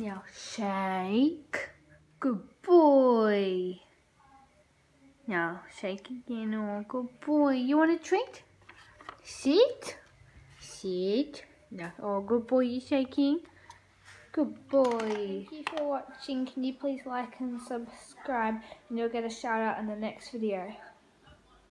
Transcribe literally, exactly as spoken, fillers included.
Now shake. Good boy. Now shake again. Oh, good boy. You want a treat? Sit. Sit. Yeah. Oh, good boy. You shaking? Good boy. Thank you for watching. Can you please like and subscribe, and you'll get a shout out in the next video.